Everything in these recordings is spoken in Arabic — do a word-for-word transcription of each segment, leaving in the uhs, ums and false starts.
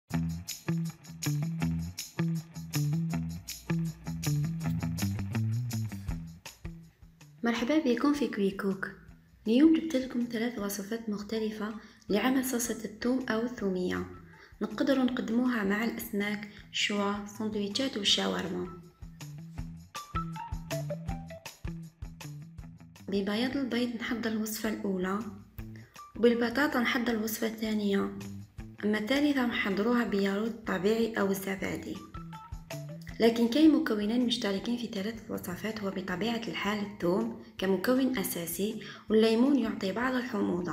مرحبا بكم في كويكوك. اليوم جبت لكم ثلاث وصفات مختلفة لعمل صلصة الثوم أو الثومية. نقدروا نقدموها مع الأسماك، شوا، سندويتشات والشاورما. ببياض البيض نحضر الوصفة الأولى، وبالبطاطا نحضر الوصفة الثانية، أما الثالثة نحضروها بياغورت طبيعي أو الزبادي. لكن كاين مكونين مشتركين في ثلاث وصفات، هو بطبيعة الحال الثوم كمكون أساسي، والليمون يعطي بعض الحموضة.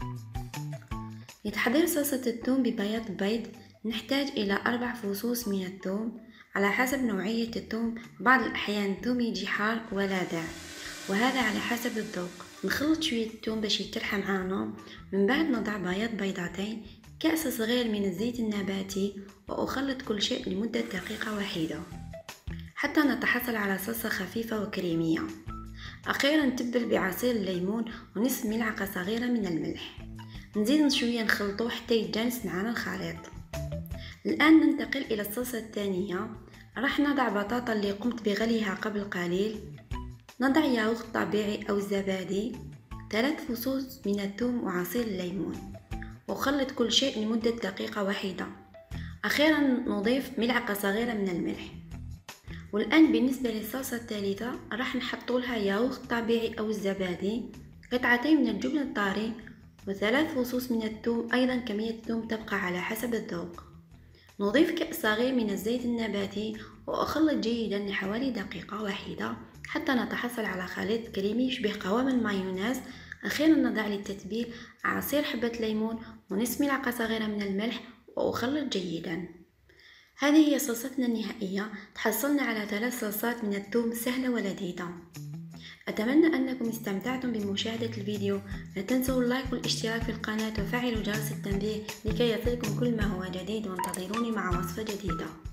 لتحضير صلصة الثوم ببياض البيض نحتاج إلى أربع فصوص من الثوم على حسب نوعية الثوم. بعض الأحيان الثوم يجي حار ولاذع، وهذا على حسب الذوق. نخلط شوية الثوم باش يترحى معانا. من بعد نضع بياض بيضتين، كأس صغير من الزيت النباتي، وأخلط كل شيء لمدة دقيقة واحدة حتى نتحصل على صلصة خفيفة وكريمية. أخيرا نتبل بعصير الليمون ونصف ملعقة صغيرة من الملح. نزيد شوية نخلطوه حتى يتجانس معنا الخليط. الآن ننتقل إلى الصلصة الثانية. راح نضع بطاطا اللي قمت بغليها قبل قليل، نضع ياغورت طبيعي أو الزبادي، ثلاث فصوص من الثوم وعصير الليمون، وخلط كل شيء لمدة دقيقة واحدة. أخيرا نضيف ملعقة صغيرة من الملح. والآن بالنسبة للصلصة الثالثة راح نحط لها ياغورت طبيعي أو الزبادي، قطعتين من الجبن الطري، وثلاث فصوص من الثوم. أيضا كمية الثوم تبقى على حسب الذوق. نضيف كأس صغير من الزيت النباتي، وأخلط جيدا لحوالي دقيقة واحدة حتى نتحصل على خليط كريمي يشبه قوام المايونيز. أخيرا نضع للتتبيل عصير حبة ليمون ونصف ملعقة صغيرة من الملح، وأخلط جيدا. هذه هي صلصتنا النهائية. تحصلنا على ثلاث صلصات من الثوم سهلة ولذيذة. أتمنى أنكم استمتعتم بمشاهدة الفيديو. لا تنسوا اللايك والاشتراك في القناة وفعلوا جرس التنبيه لكي يصلكم كل ما هو جديد، وانتظروني مع وصفة جديدة.